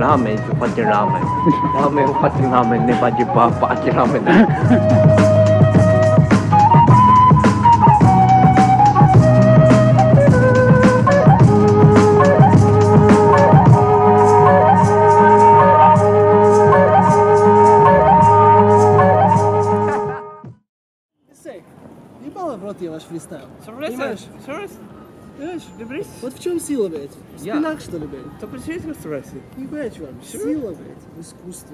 ラーメンです。パチンラーメン。ラーメンパチンラーメンね、パチンパチンラーメンだ。 Ебало в рот я ваш фристайл. Понимаешь? Понимаешь? Добрись. Вот в чем сила, блядь? В Я. спинах, что ли, блядь? Только серьезно старайся. Ебать, чувак. Сила, блядь, в искусстве.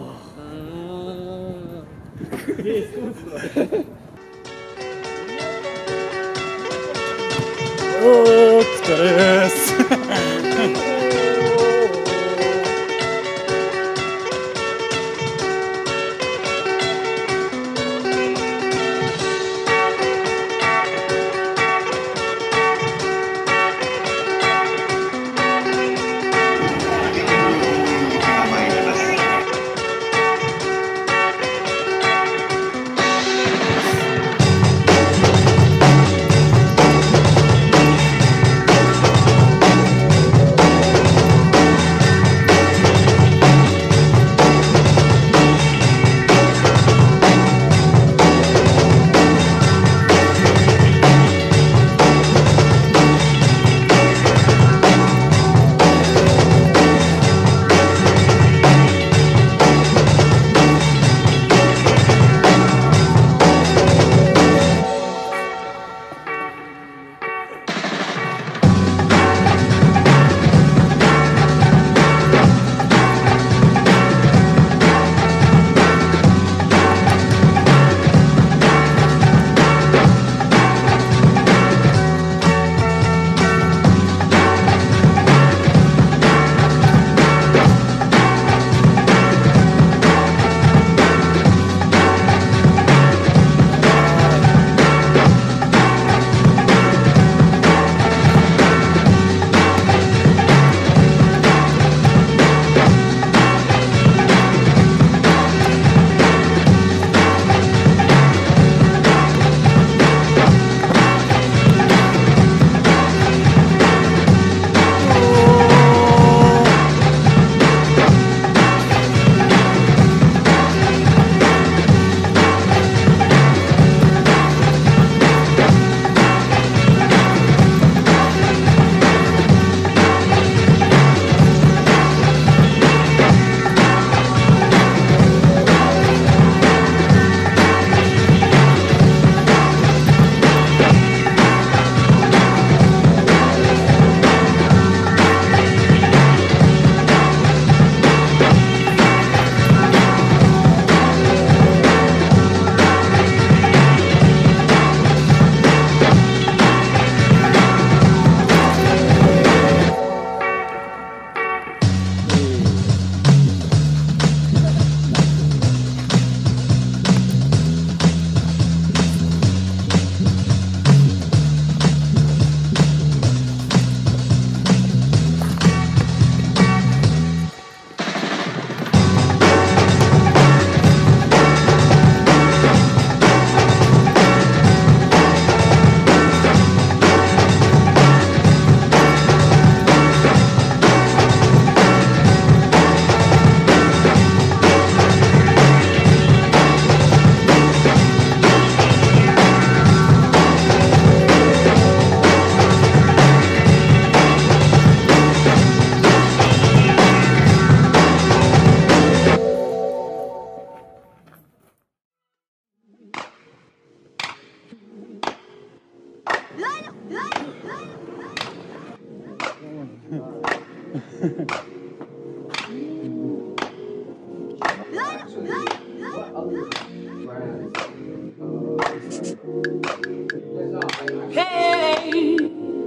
Hey,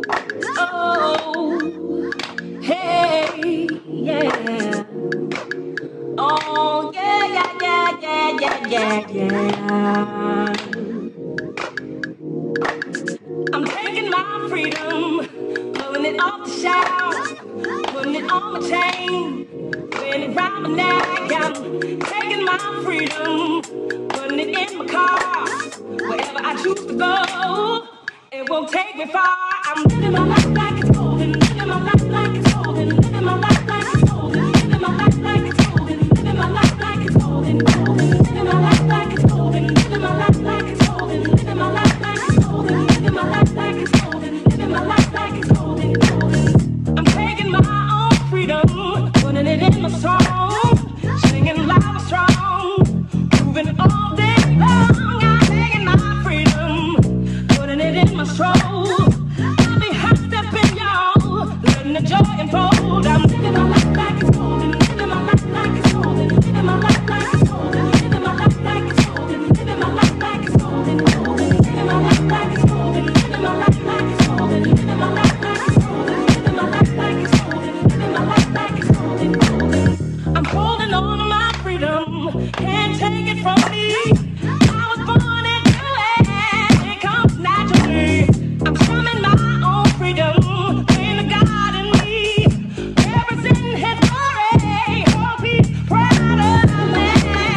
oh, hey, yeah. Oh, yeah. I'm taking my freedom, pulling it off the shelf, putting it on my chain, wearing it around my neck. I'm taking my freedom, putting it in my car, wherever I choose to go. It won't take me far. I'm living my life like it's golden, living my life like it's golden, living my life like it's golden, living my life. take it from me. I was born into it. It comes naturally. I'm strumming my own freedom in the God in me. Represent His glory. Hope He's proud of me.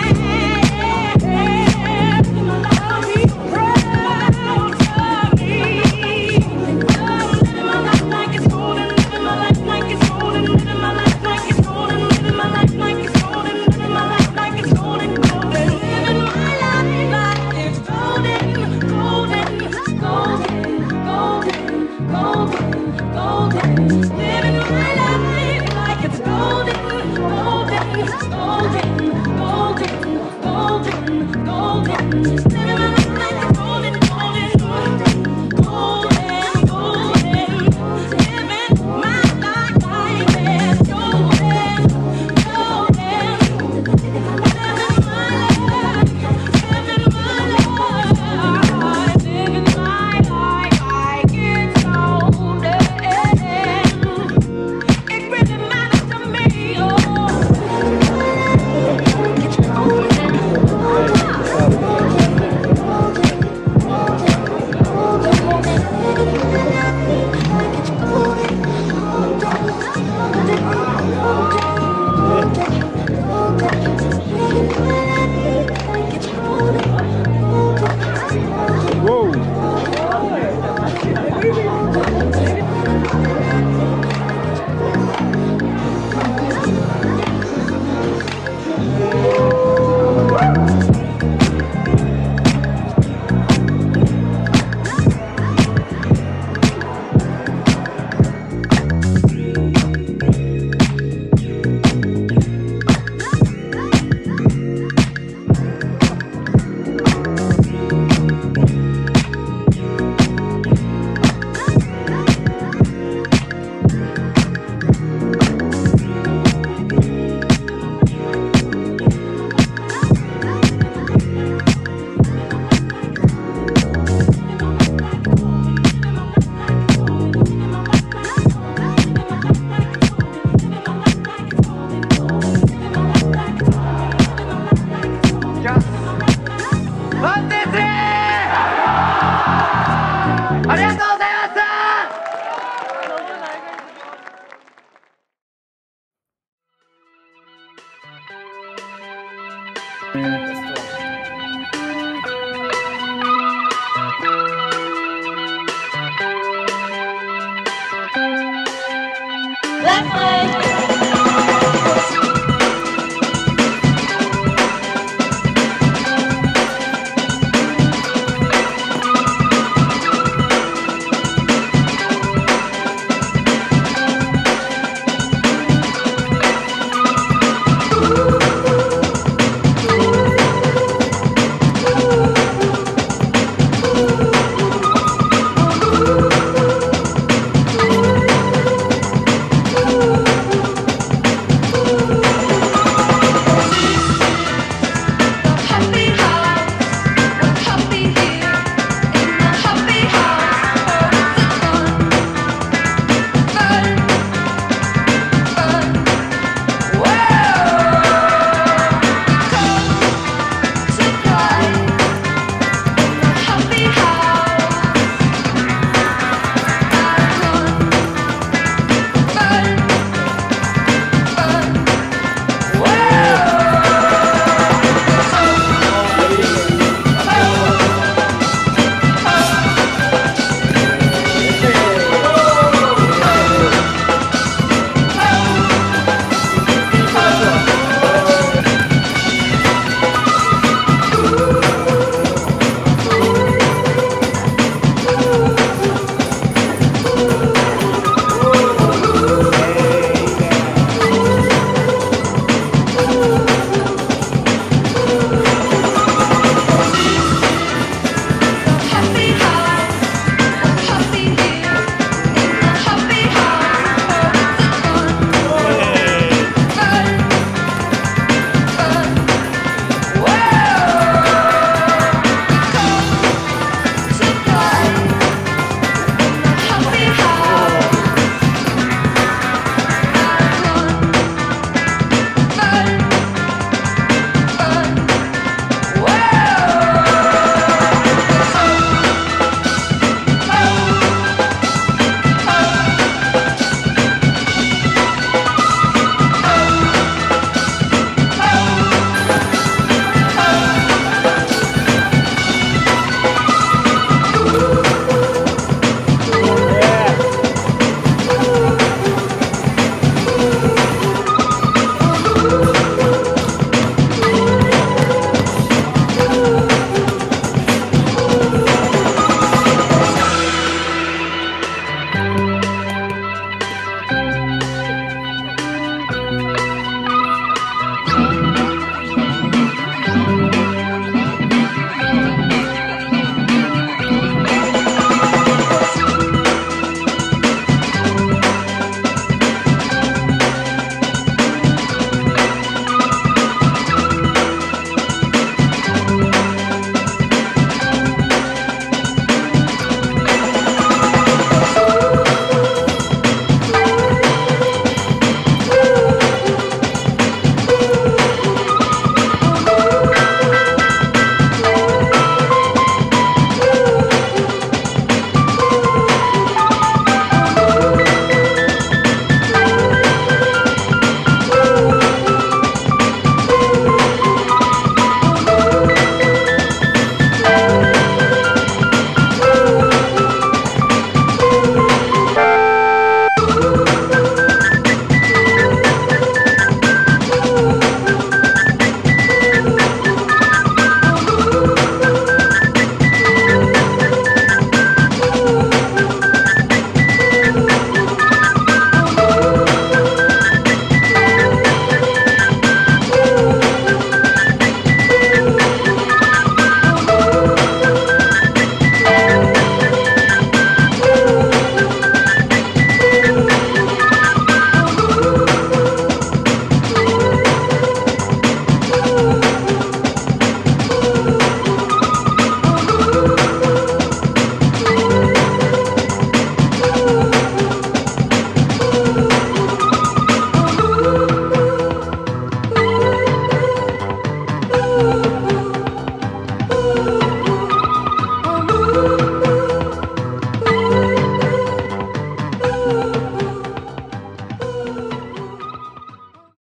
Hope He's proud of me. I'm living my life like it's golden. Living my life like it's golden. Living my life like it's golden. Living my life like it's golden. Living my life like it's golden, golden. Living my life like it's golden, golden, golden, golden, golden, golden. Living my life like it's golden, golden, golden, golden, golden, golden.